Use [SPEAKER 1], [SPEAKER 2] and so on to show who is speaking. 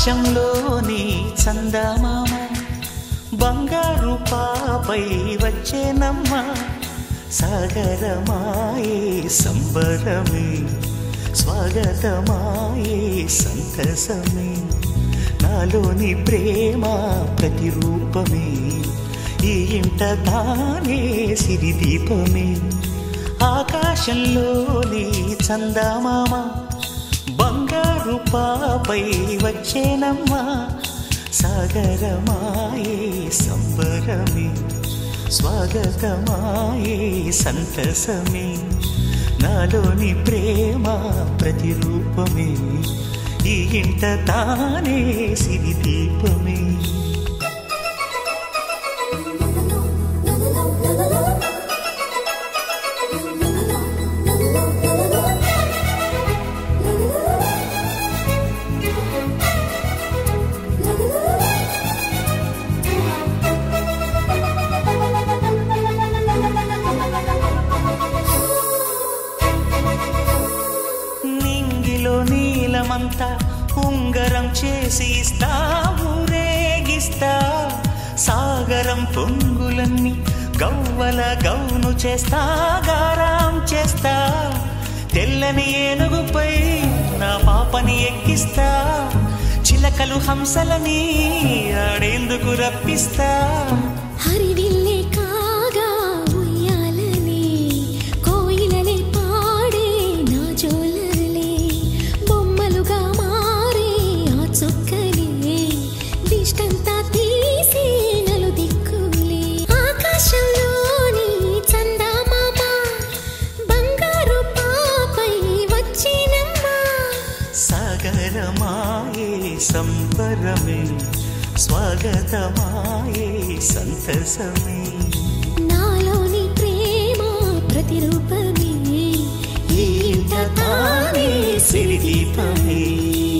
[SPEAKER 1] ఆకాశంలోని చందమామ బంగారు పాపై వచ్చేనమ్మ సాగరమాయే సంబరమే స్వాగతమాయే సంతసమే నాలోని ప్రేమ ప్రతిరూపమే ఈ ఇంట తానే సిరిదీపమే ఆకాశంలోని చందమామ బంగారు పాపై వచ్చేనమ్మ సాగరమాయే సంబరమే స్వాగతమాయే సంతసమే నాలోని ప్రేమ ప్రతిరూపమే ఈ ఇంట తానే సిరిదీపమే నీలమంతా ఉంగరం చేసి ఇస్తా ఊరేగిస్తా సాగరం పొంగులన్నీ గవ్వల గౌను చేస్తా గారాం చేస్తా తెల్లని ఏనుగుపై నా పాపని ఎక్కిస్తా చిలకలు హంసలని ఆడేందుకు రప్పిస్తా
[SPEAKER 2] హరివిల్లే కాగా ఉయ్యాలనే కోయిలలే పాడే నా జోలలే బొమ్మలుగా మారే ఆ చొక్కలే దిష్టంతా తీసి నలు దిక్కులే ఆకాశంలోని చందమామ బంగారు పాపై వచ్చినమ్మ
[SPEAKER 1] సాగరమాయే సంబరమే స్వాగతమాయే సంతసమే
[SPEAKER 2] నాలోని ప్రేమ ప్రతిరూపమే
[SPEAKER 1] ఈ ఇంట తానే సిరిదీపమే